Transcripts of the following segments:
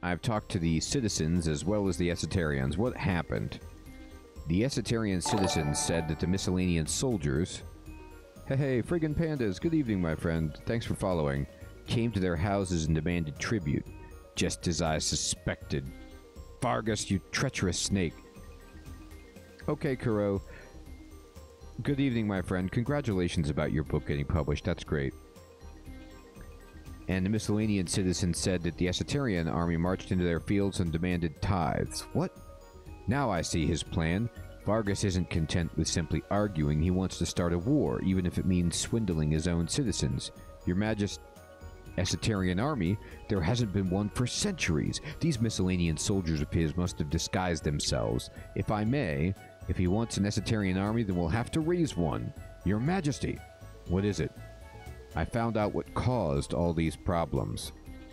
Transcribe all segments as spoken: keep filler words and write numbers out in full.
I've talked to the citizens as well as the Esoterians. What happened? The Esoterian citizens said that the Miscellaneous soldiers... Hey, hey, friggin' pandas, good evening, my friend. Thanks for following. Came to their houses and demanded tribute. Just as I suspected. Vargas, you treacherous snake. Okay, Kuro. Good evening, my friend. Congratulations about your book getting published. That's great. And the Miscellaneous citizens said that the Esoterian army marched into their fields and demanded tithes. What? Now I see his plan. Vargas isn't content with simply arguing. He wants to start a war, even if it means swindling his own citizens. Your Majesty... Esoterian army? There hasn't been one for centuries. These Miscellaneous soldiers of his must have disguised themselves. If I may, if he wants an Esoterian army, then we'll have to raise one. Your Majesty! What is it? I found out what caused all these problems.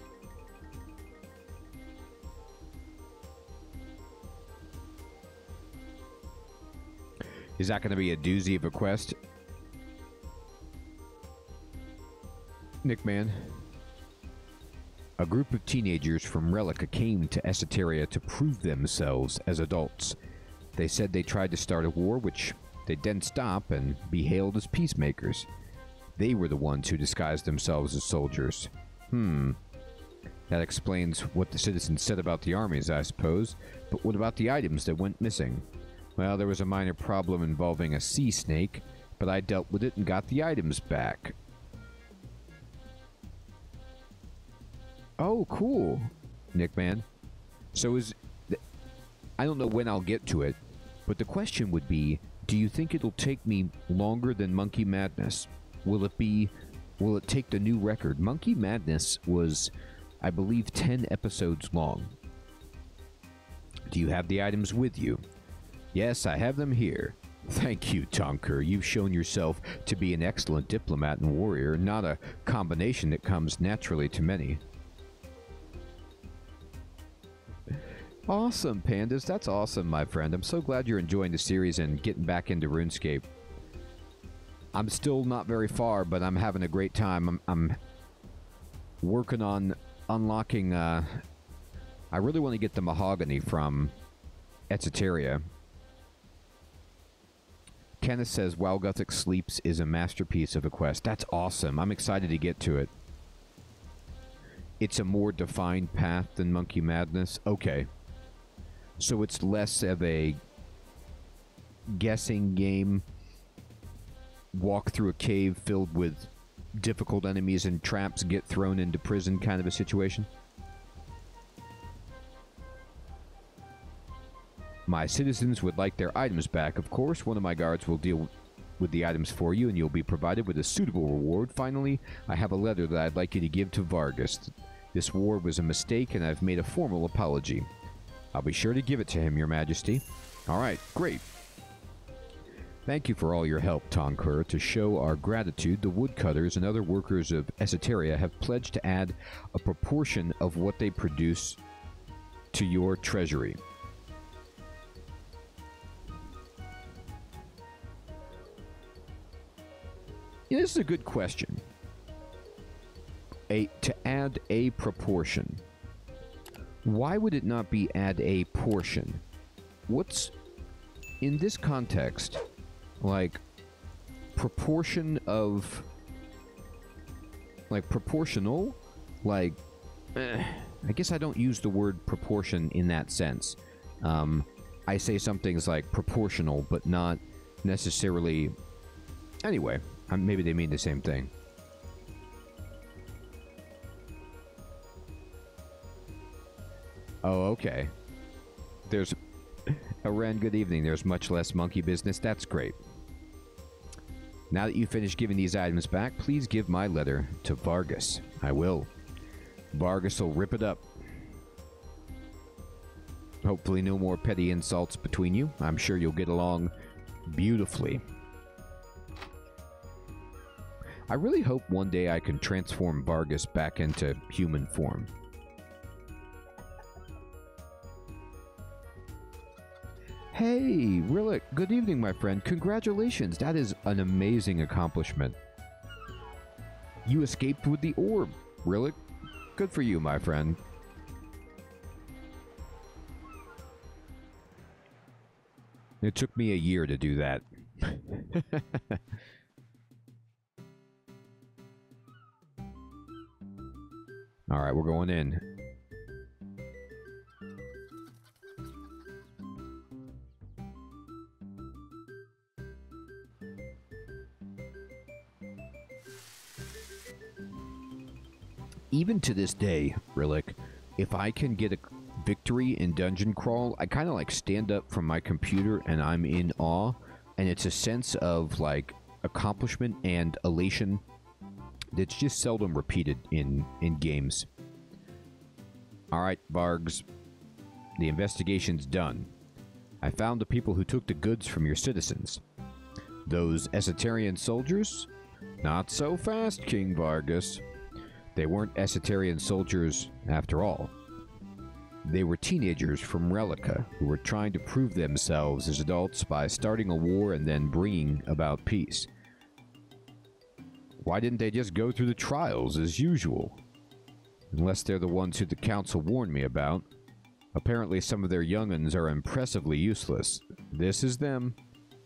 Is that going to be a doozy of a quest? Nickman. A group of teenagers from Relica came to Esoteria to prove themselves as adults. They said they tried to start a war, which they'd then stop and be hailed as peacemakers. They were the ones who disguised themselves as soldiers. Hmm. That explains what the citizens said about the armies, I suppose. But what about the items that went missing? Well, there was a minor problem involving a sea snake, but I dealt with it and got the items back. Oh, cool, Nickman. So is... I don't know when I'll get to it, but the question would be, do you think it'll take me longer than Monkey Madness? Will it be... Will it take the new record? Monkey Madness was, I believe, ten episodes long. Do you have the items with you? Yes, I have them here. Thank you, Tonker. You've shown yourself to be an excellent diplomat and warrior, not a combination that comes naturally to many. Awesome, Pandas. That's awesome, my friend. I'm so glad you're enjoying the series and getting back into RuneScape. I'm still not very far, but I'm having a great time. I'm, I'm working on unlocking... Uh, I really want to get the Mahogany from Esoteria. Kenneth says, While Gothic Sleeps is a masterpiece of a quest. That's awesome. I'm excited to get to it. It's a more defined path than Monkey Madness. Okay. So it's less of a guessing game, walk through a cave filled with difficult enemies and traps, get thrown into prison kind of a situation? My citizens would like their items back, of course. One of my guards will deal with the items for you, and you'll be provided with a suitable reward. Finally, I have a letter that I'd like you to give to Vargas. This war was a mistake, and I've made a formal apology. I'll be sure to give it to him, Your Majesty. Alright, great. Thank you for all your help, Tonkur. To show our gratitude, the woodcutters and other workers of Esoteria have pledged to add a proportion of what they produce to your treasury. Yeah, this is a good question. A, to add a proportion. Why would it not be add a portion? What's, in this context, like, proportion of, like, proportional? Like, eh, I guess I don't use the word proportion in that sense. Um, I say something's like proportional, but not necessarily... Anyway, um, maybe they mean the same thing. Oh, okay. There's... Aren, good evening. There's much less monkey business. That's great. Now that you've finished giving these items back, please give my letter to Vargas. I will. Vargas will rip it up. Hopefully no more petty insults between you. I'm sure you'll get along beautifully. I really hope one day I can transform Vargas back into human form. Hey, Rillick, good evening, my friend. Congratulations, that is an amazing accomplishment. You escaped with the orb, Rillick. Good for you, my friend. It took me a year to do that. Alright, we're going in. Even to this day, Rillick, if I can get a victory in Dungeon Crawl, I kind of like stand up from my computer and I'm in awe, and it's a sense of like accomplishment and elation that's just seldom repeated in in games. All right, Vargs, the investigation's done. I found the people who took the goods from your citizens. Those Esoterian soldiers? Not so fast, King Vargas. They weren't Esoterian soldiers after all. They were teenagers from Relica who were trying to prove themselves as adults by starting a war and then bringing about peace. Why didn't they just go through the trials as usual? Unless they're the ones who the council warned me about. Apparently some of their young'uns are impressively useless. This is them.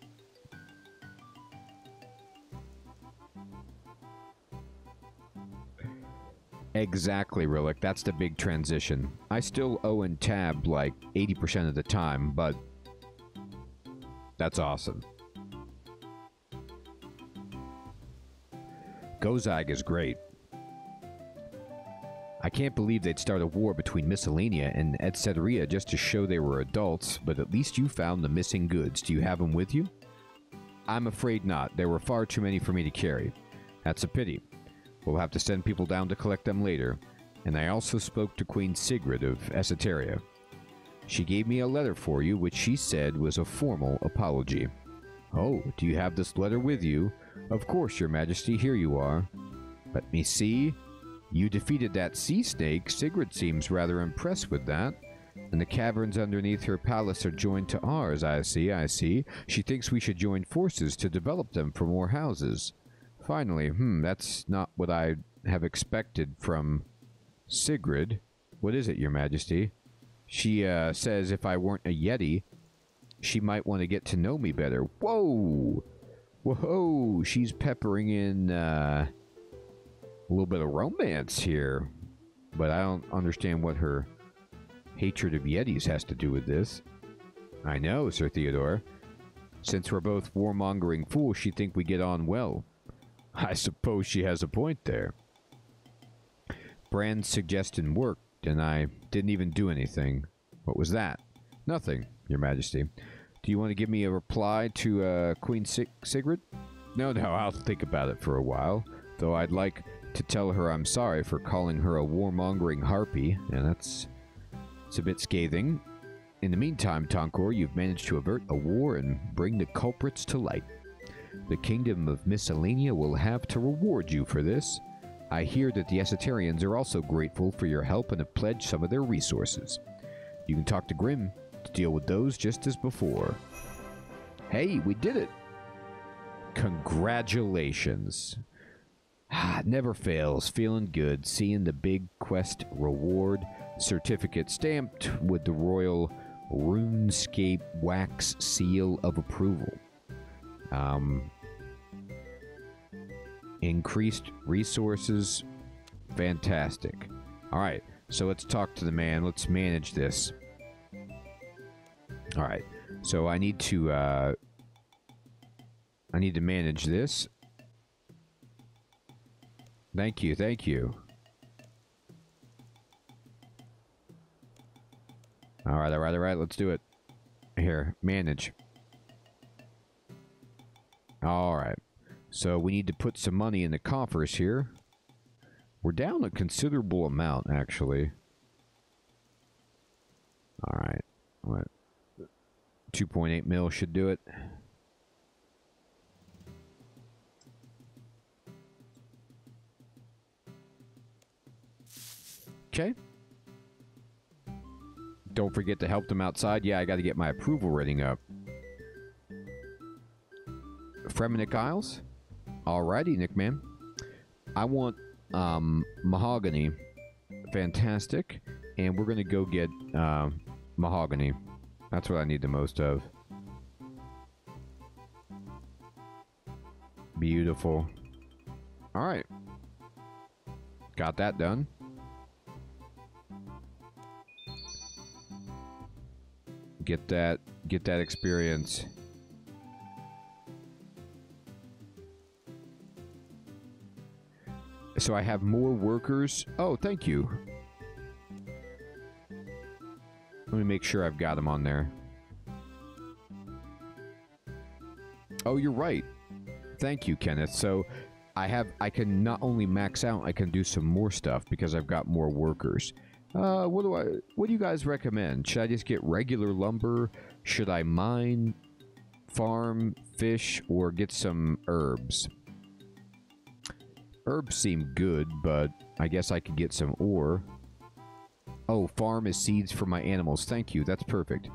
Exactly, Rillick. That's the big transition. I still owe in tab like eighty percent of the time, but that's awesome. Gozag is great. I can't believe they'd start a war between Miscellanea and Etcetera just to show they were adults, but at least you found the missing goods. Do you have them with you? I'm afraid not. There were far too many for me to carry. That's a pity. We'll have to send people down to collect them later. And I also spoke to Queen Sigrid of Esoteria. She gave me a letter for you, which she said was a formal apology. Oh, do you have this letter with you? Of course, Your Majesty, here you are. Let me see. You defeated that sea snake. Sigrid seems rather impressed with that. And the caverns underneath her palace are joined to ours, I see, I see. She thinks we should join forces to develop them for more houses. Finally, hmm, that's not what I have expected from Sigrid. What is it, Your Majesty? She, uh, says if I weren't a Yeti, she might want to get to know me better. Whoa! Whoa! She's peppering in, uh, a little bit of romance here. But I don't understand what her hatred of Yetis has to do with this. I know, Sir Theodore. Since we're both warmongering fools, she'd think we get on well. I suppose she has a point there. Brand's suggestion worked, and I didn't even do anything. What was that? Nothing, Your Majesty. Do you want to give me a reply to uh, Queen Sig Sigrid? No, no, I'll think about it for a while. Though I'd like to tell her I'm sorry for calling her a warmongering harpy, and that's it's a bit scathing. In the meantime, Tonkor, you've managed to avert a war and bring the culprits to light. The Kingdom of Miscellanea will have to reward you for this. I hear that the Esoterians are also grateful for your help and have pledged some of their resources. You can talk to Grimm to deal with those just as before. Hey, we did it! Congratulations. Ah, never fails. Feeling good. Seeing the big quest reward certificate stamped with the royal RuneScape wax seal of approval. Um, increased resources. Fantastic. Alright, so let's talk to the man. Let's manage this. Alright, so I need to, uh... I need to manage this. Thank you, thank you. Alright, alright, alright, let's do it. Here, manage. Alright. So we need to put some money in the coffers here. We're down a considerable amount, actually. Alright. What? two point eight mil should do it. Okay. Don't forget to help them outside. Yeah, I got to get my approval rating up. Fremenic Isles? Alrighty, Nickman. I want um, mahogany. Fantastic. And we're going to go get uh, mahogany. That's what I need the most of. Beautiful. Alright. Got that done. Get that, get that experience. So I have more workers. Oh, thank you. Let me make sure I've got them on there. Oh, you're right. Thank you, Kenneth. So I have, I can not only max out, I can do some more stuff because I've got more workers. Uh, what do I, what do you guys recommend? Should I just get regular lumber? Should I mine, farm, fish, or get some herbs? Herbs seem good, but I guess I could get some ore. Oh, farm is seeds for my animals. Thank you. That's perfect.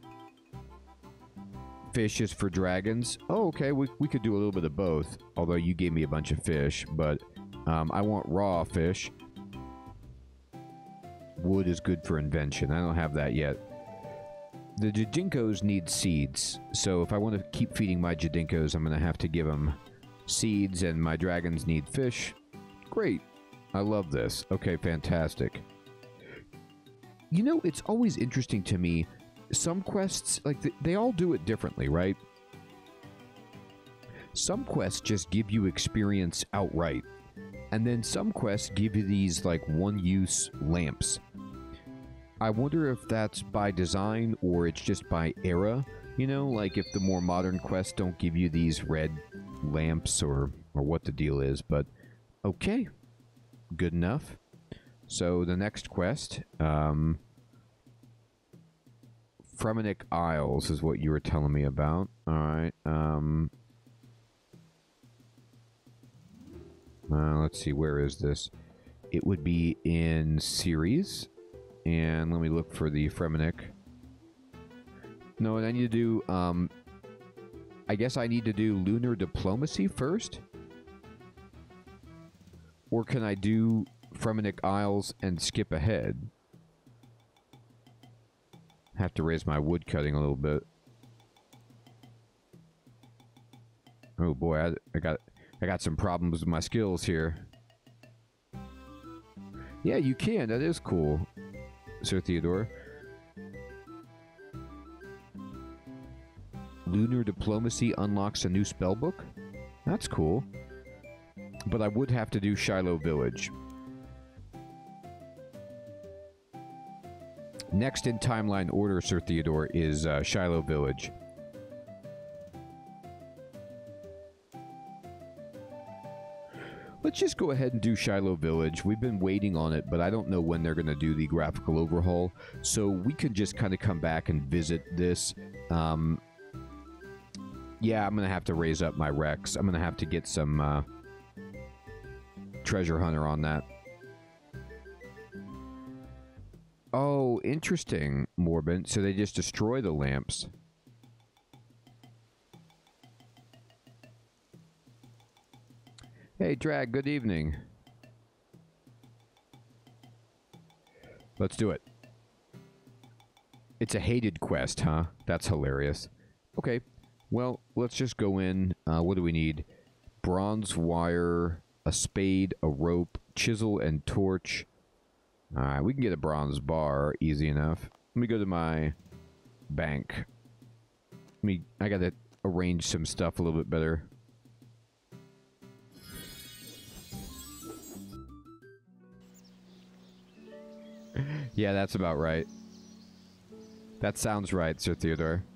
Fish is for dragons. Oh, okay. We, we could do a little bit of both. Although you gave me a bunch of fish, but um, I want raw fish. Wood is good for invention. I don't have that yet. The Jadinkos need seeds. So if I want to keep feeding my Jadinkos, I'm going to have to give them seeds, and my dragons need fish. Great. I love this. Okay, fantastic. You know, it's always interesting to me. Some quests, like, th they all do it differently, right? Some quests just give you experience outright. And then some quests give you these, like, one-use lamps. I wonder if that's by design or it's just by era. You know, like, if the more modern quests don't give you these red lamps or, or what the deal is. But, okay. Good enough. So, the next quest, um... Fremennik Isles is what you were telling me about. Alright, um... Uh, let's see, where is this? It would be in Ceres. And let me look for the Fremennik. No, and I need to do, um... I guess I need to do lunar diplomacy first? Or can I do Fremennik Isles and skip ahead? Have to raise my wood cutting a little bit. Oh boy, I, I got I got some problems with my skills here. Yeah, you can. That is cool, Sir Theodore. Lunar diplomacy unlocks a new spellbook. That's cool. But I would have to do Shiloh Village. Next in timeline order, Sir Theodore, is uh, Shiloh Village. Let's just go ahead and do Shiloh Village. We've been waiting on it, but I don't know when they're going to do the graphical overhaul. So we can just kind of come back and visit this. Um, yeah, I'm going to have to raise up my Rex. I'm going to have to get some uh, treasure hunter on that. Oh, interesting, Morbin. So they just destroy the lamps. Hey, Drag, good evening. Let's do it. It's a hated quest, huh? That's hilarious. Okay, well, let's just go in. Uh, what do we need? Bronze wire, a spade, a rope, chisel, and torch. Alright, we can get a bronze bar, easy enough. Let me go to my bank. Let me, I gotta arrange some stuff a little bit better. Yeah, that's about right. That sounds right, Sir Theodore.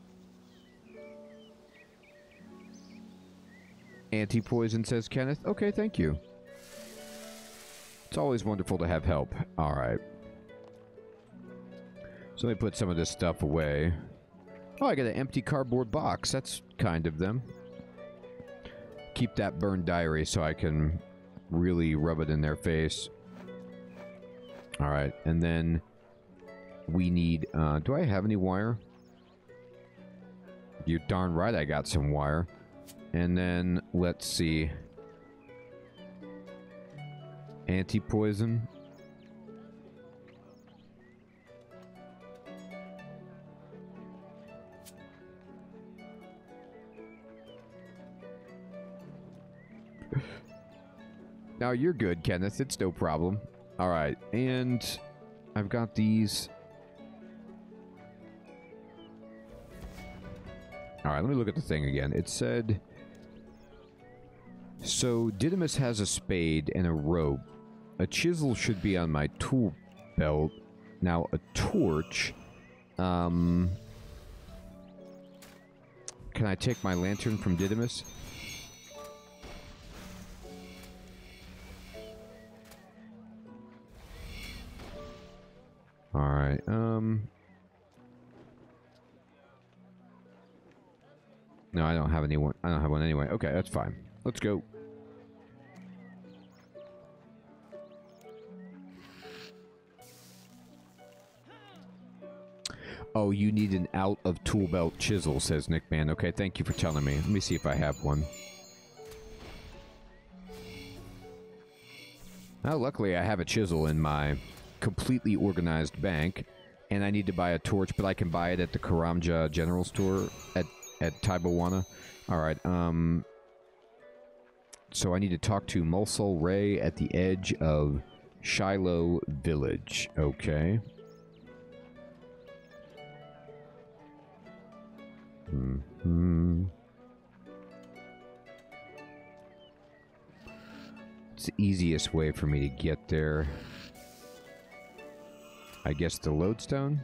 Anti-poison, says Kenneth. Okay, thank you. It's always wonderful to have help. Alright. So let me put some of this stuff away. Oh, I got an empty cardboard box. That's kind of them. Keep that burned diary so I can really rub it in their face. Alright, and then we need... Uh, do I have any wire? You're darn right I got some wire. And then, let's see... Anti-poison. Now you're good, Kenneth. It's no problem. Alright, and I've got these. Alright, let me look at the thing again. It said... So, Didymus has a spade and a rope. A chisel should be on my tool belt. Now, a torch... Um... Can I take my lantern from Didymus? Alright, um... No, I don't have anyone. I don't have one anyway. Okay, that's fine. Let's go. Oh, you need an out of tool belt chisel, says Nickman. Okay, thank you for telling me. Let me see if I have one. Well, luckily I have a chisel in my completely organized bank, and I need to buy a torch, but I can buy it at the Karamja General Store at, at Taibawana. Alright, um... so I need to talk to Mulsol Ray at the edge of Shiloh Village. Okay. Hmm. It's the easiest way for me to get there. I guess the lodestone?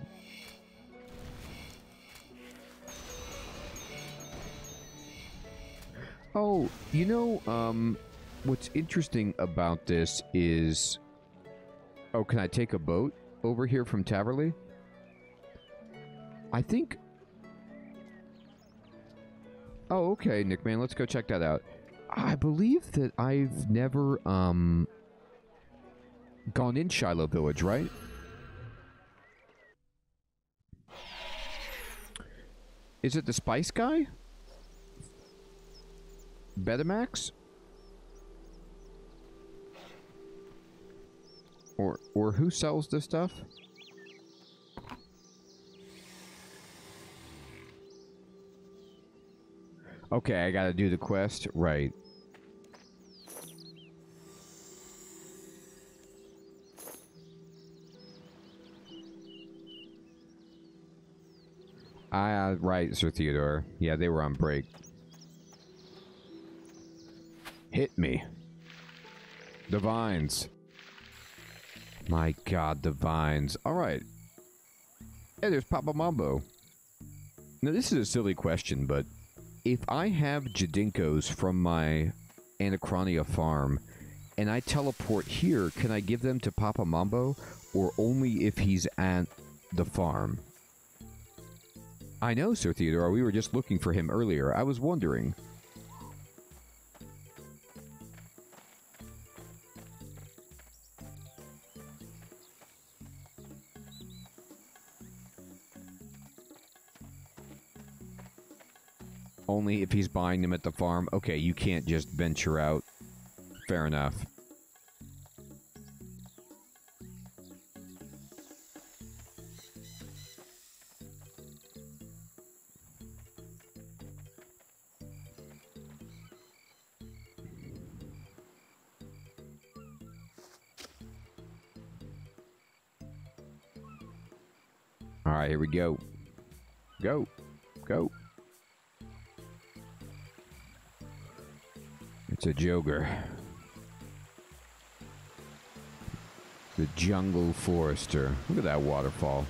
Oh, you know, um, what's interesting about this is... Oh, can I take a boat over here from Taverley? I think... Oh, okay, Nickman, let's go check that out. I believe that I've never, um... gone in Shiloh Village, right? Is it the Spice Guy? Betamax? Or, or who sells this stuff? Okay, I gotta do the quest. Right. Ah, uh, right, Sir Theodore. Yeah, they were on break. Hit me. The vines. My god, the vines. Alright. Hey, there's Papa Mambo. Now, this is a silly question, but if I have Jadinkos from my Anachronia farm, and I teleport here, can I give them to Papa Mambo? Or only if he's at the farm? I know, Sir Theodore. We were just looking for him earlier. I was wondering. Only if he's buying them at the farm. Okay, you can't just venture out. Fair enough. Alright, here we go. Go. Go. It's a Joker. The Jungle Forester. Look at that waterfall.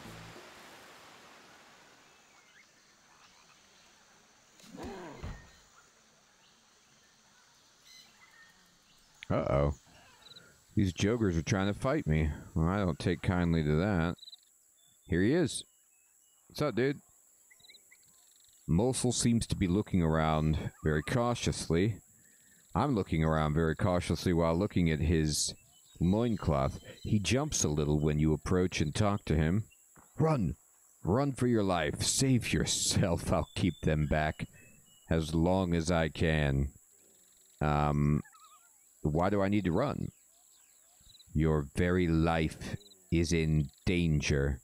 Uh-oh. These Jokers are trying to fight me. Well, I don't take kindly to that. Here he is. What's up, dude? Mulsol seems to be looking around very cautiously. I'm looking around very cautiously while looking at his loincloth. He jumps a little when you approach and talk to him. Run! Run for your life. Save yourself. I'll keep them back as long as I can. Um, why do I need to run? Your very life is in danger.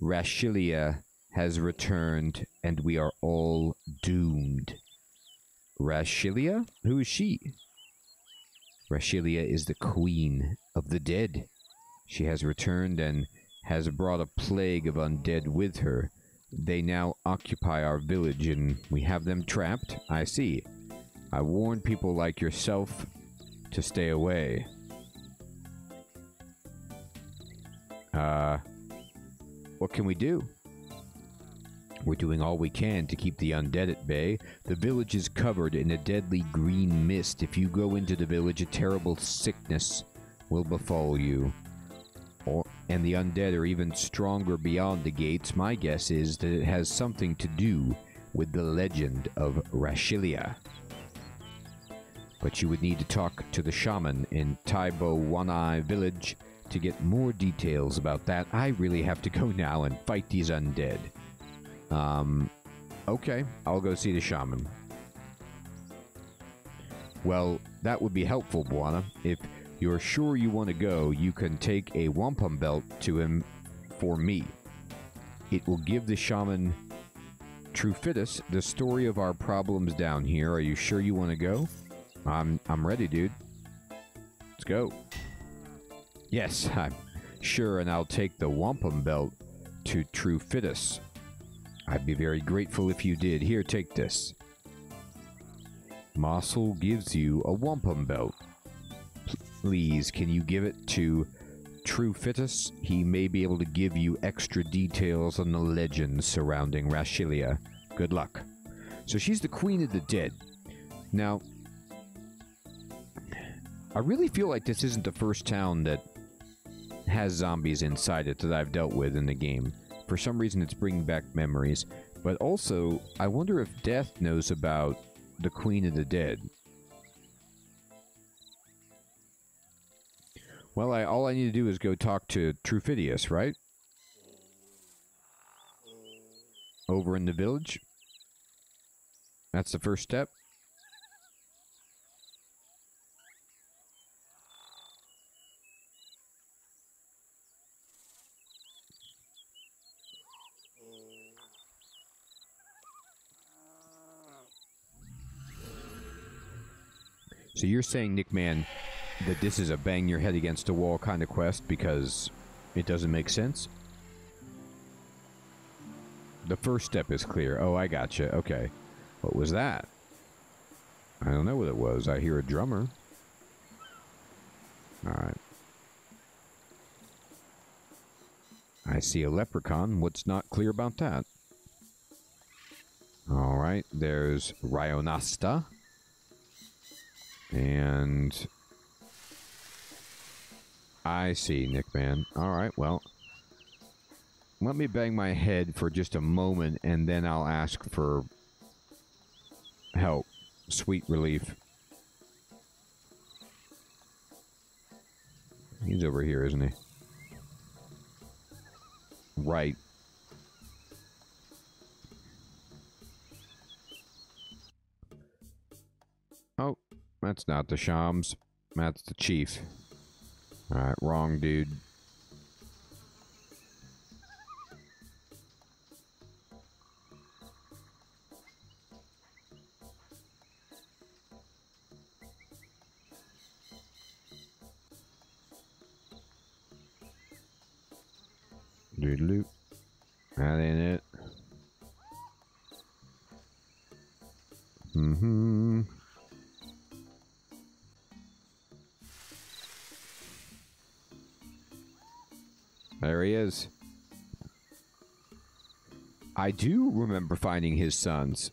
Rashilia has returned, and we are all doomed. Rashilia? Who is she? Rashilia is the queen of the dead. She has returned and has brought a plague of undead with her. They now occupy our village and we have them trapped. I see. I warn people like yourself to stay away. Uh, what can we do? We're doing all we can to keep the undead at bay. The village is covered in a deadly green mist. If you go into the village, a terrible sickness will befall you. Or, and the undead are even stronger beyond the gates. My guess is that it has something to do with the legend of Rashilia. But you would need to talk to the shaman in Taibo Wanai village to get more details about that. I really have to go now and fight these undead. Um, okay, I'll go see the shaman. Well, that would be helpful, Bwana. If you're sure you want to go, you can take a wampum belt to him for me. It will give the shaman Trufitus the story of our problems down here. Are you sure you want to go? I'm, I'm ready, dude. Let's go. Yes, I'm sure, and I'll take the wampum belt to Trufitus. I'd be very grateful if you did. Here, take this. Mossel gives you a wampum belt. Please, can you give it to Trufitus? He may be able to give you extra details on the legends surrounding Rashilia. Good luck. So she's the queen of the dead. Now, I really feel like this isn't the first town that has zombies inside it that I've dealt with in the game. For some reason, it's bringing back memories. But also, I wonder if Death knows about the Queen of the Dead. Well, I, all I need to do is go talk to Trufidius, right? Over in the village? That's the first step? So you're saying, Nickman, that this is a bang your head against a wall kind of quest because it doesn't make sense? The first step is clear. Oh, I gotcha. Okay. What was that? I don't know what it was. I hear a drummer. Alright. I see a leprechaun. What's not clear about that? Alright. There's Rionasta. And I see, Nickman. Alright, well, let me bang my head for just a moment, and then I'll ask for help. Sweet relief. He's over here, isn't he? Right. Oh. That's not the Shams. That's the chief. Alright, wrong dude. Doodaloo. That ain't it. Mm-hmm. There he is. I do remember finding his sons.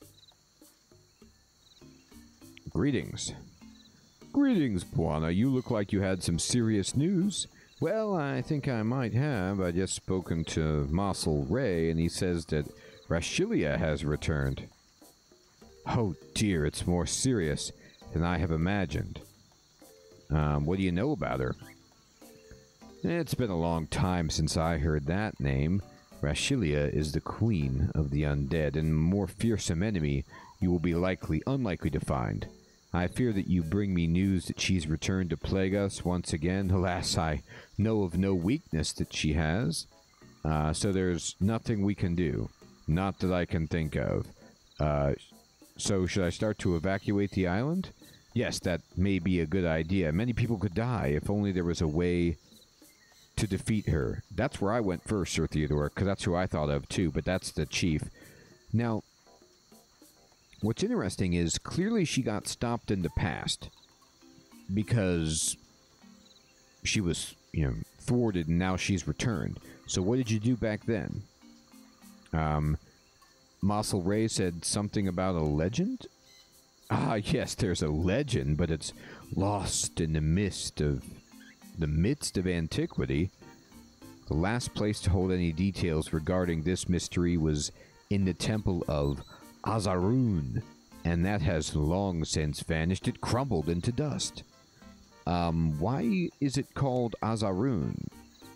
Greetings. Greetings, Bwana. You look like you had some serious news. Well, I think I might have. I just spoken to Mossel Ray, and he says that Rashilia has returned. Oh dear, it's more serious than I have imagined. Um, what do you know about her? It's been a long time since I heard that name. Rashilia is the queen of the undead, and a more fearsome enemy you will be likely unlikely to find. I fear that you bring me news that she's returned to plague us once again. Alas, I know of no weakness that she has. Uh, so there's nothing we can do. Not that I can think of. Uh, So should I start to evacuate the island? Yes, that may be a good idea. Many people could die if only there was a way to defeat her. That's where I went first, Sir Theodore, because that's who I thought of too, but that's the chief. Now, what's interesting is clearly she got stopped in the past because she was, you know, thwarted and now she's returned. So what did you do back then? Um, Mossel Ray said something about a legend? Ah, yes, there's a legend, but it's lost in the mist of the midst of antiquity. The last place to hold any details regarding this mystery was in the temple of Azarun, and that has long since vanished. It crumbled into dust. Um, why is it called Azarun?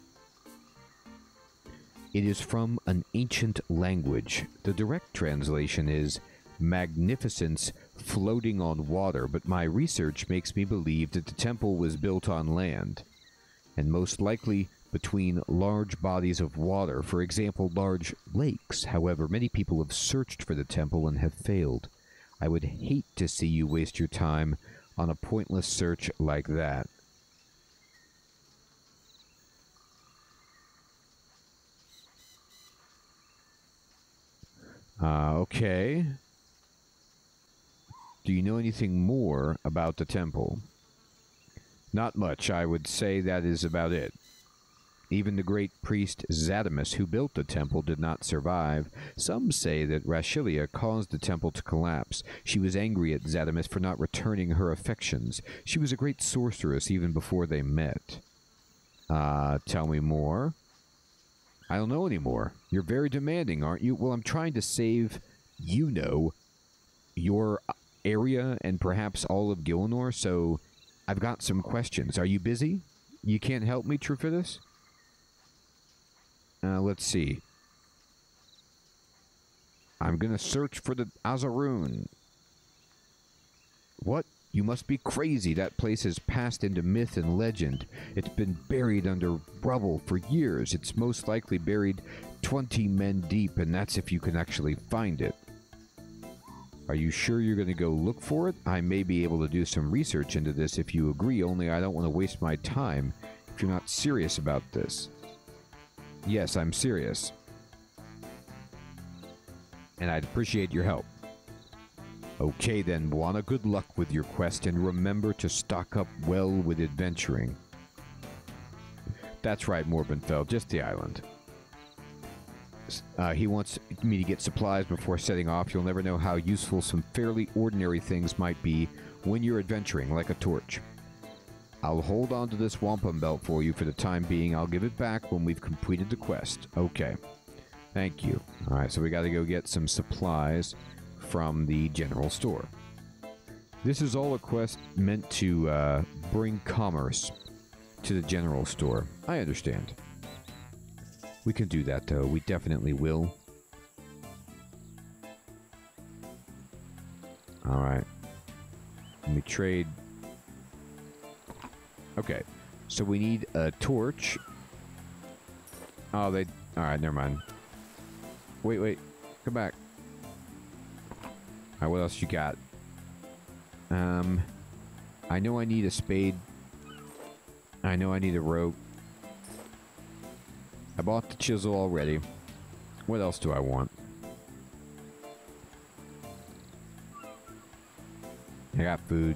It is from an ancient language. The direct translation is magnificence floating on water, but my research makes me believe that the temple was built on land, and most likely between large bodies of water, for example, large lakes. However, many people have searched for the temple and have failed. I would hate to see you waste your time on a pointless search like that. Uh, okay. Do you know anything more about the temple? Not much. I would say that is about it. Even the great priest Zadimus, who built the temple, did not survive. Some say that Rashilia caused the temple to collapse. She was angry at Zadimus for not returning her affections. She was a great sorceress even before they met. Uh, tell me more. I don't know anymore. You're very demanding, aren't you? Well, I'm trying to save, you know, your area and perhaps all of Gielinor, so I've got some questions. Are you busy? You can't help me, Trufidus? Uh, let's see. I'm gonna search for the Azarun. What? You must be crazy. That place has passed into myth and legend. It's been buried under rubble for years. It's most likely buried twenty men deep, and that's if you can actually find it. Are you sure you're going to go look for it? I may be able to do some research into this if you agree, only I don't want to waste my time if you're not serious about this. Yes, I'm serious. And I'd appreciate your help. Okay then, Bwana, good luck with your quest, and remember to stock up well with adventuring. That's right, Morbenfeld, just the island. Uh, he wants me to get supplies before setting off. You'll never know how useful some fairly ordinary things might be when you're adventuring, like a torch. I'll hold on to this wampum belt for you for the time being. I'll give it back when we've completed the quest. Okay. Thank you. Alright, so we gotta go get some supplies from the general store. This is all a quest meant to uh, bring commerce to the general store. I understand. We can do that, though. We definitely will. Alright. Let me trade. Okay. So we need a torch. Oh, they... Alright, never mind. Wait, wait. Come back. Alright, what else you got? Um... I know I need a spade. I know I need a rope. I bought the chisel already. What else do I want? I got food.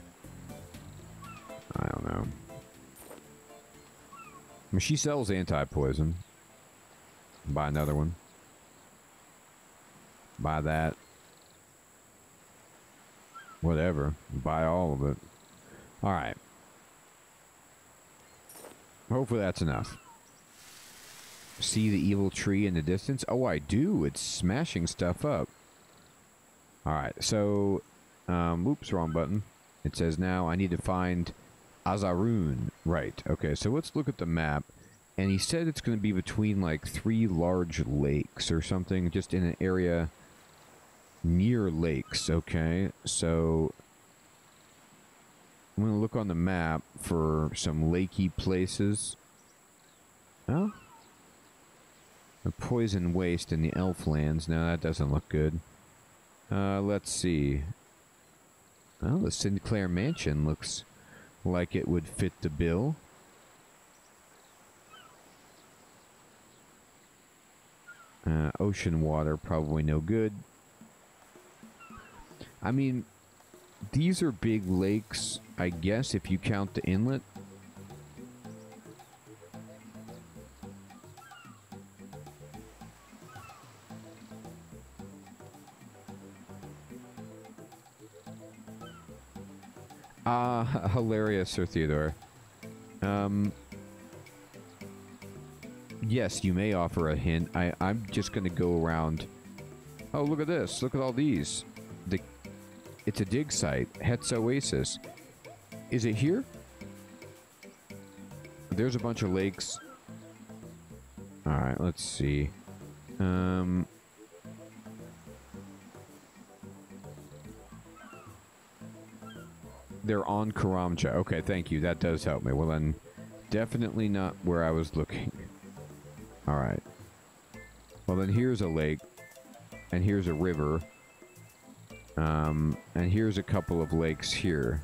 I don't know. I mean, she sells anti-poison. Buy another one. Buy that. Whatever. Buy all of it. Alright. Hopefully that's enough. See the evil tree in the distance? Oh, I do. It's smashing stuff up. Alright, so... Um, oops, wrong button. It says now I need to find Azarun. Right, okay, so let's look at the map. And he said it's going to be between, like, three large lakes or something. Just in an area near lakes, okay? So... I'm going to look on the map for some lakey places. Oh? The Poison Waste in the Elflands. Now that doesn't look good. Uh, let's see. Well, the Sinclair Mansion looks like it would fit the bill. Uh, ocean water, probably no good. I mean, these are big lakes, I guess, if you count the inlet. Ah, uh, hilarious, Sir Theodore. Um... Yes, you may offer a hint. I, I'm just going to go around. Oh, look at this. Look at all these. The, it's a dig site. Hetz Oasis. Is it here? There's a bunch of lakes. Alright, let's see. Um... They're on Karamja. Okay, thank you. That does help me. Well, then, definitely not where I was looking. Alright. Well, then here's a lake. And here's a river. Um, and here's a couple of lakes here.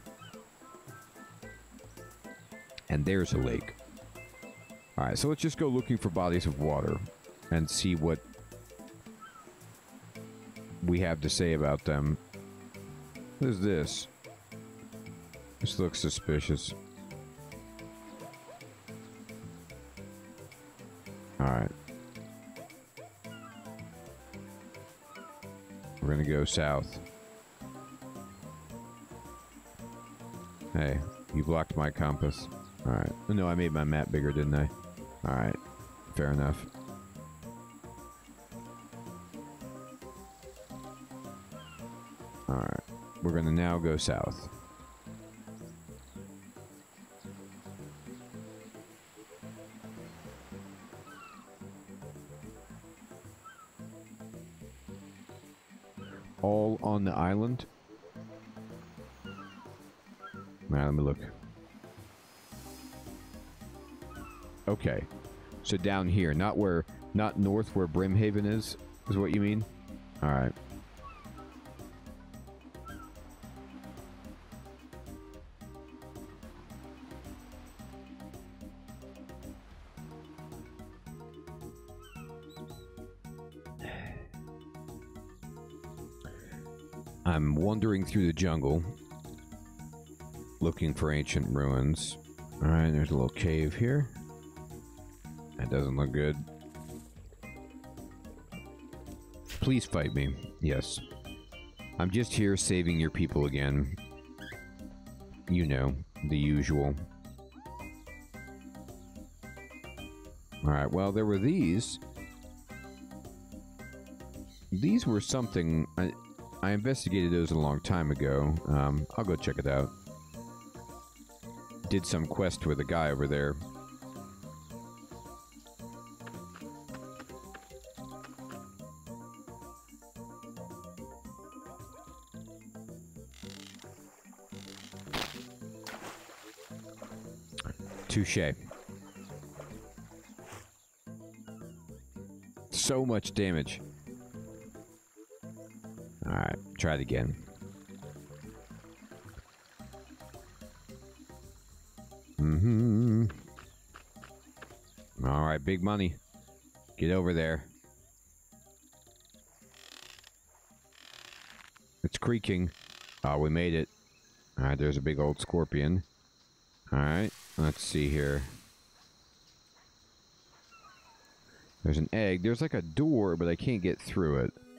And there's a lake. Alright, so let's just go looking for bodies of water. And see what we have to say about them. What is this? This looks suspicious. Alright. We're gonna go south. Hey, you blocked my compass. Alright. No, I made my map bigger, didn't I? Alright. Fair enough. Alright. We're gonna now go south. All on the island? Now, let me look. Okay. So down here, not where, not north where Brimhaven is, is what you mean? Alright. I'm wandering through the jungle, looking for ancient ruins. Alright, there's a little cave here. That doesn't look good. Please fight me. Yes. I'm just here saving your people again. You know, the usual. Alright, well, there were these. These were something... I, I investigated those a long time ago. Um, I'll go check it out. Did some quest with a guy over there. Touché. So much damage. Alright, try it again. Mm-hmm. Alright, big money. Get over there. It's creaking. Oh, we made it. Alright, there's a big old scorpion. Alright, let's see here. There's an egg. There's like a door, but I can't get through it.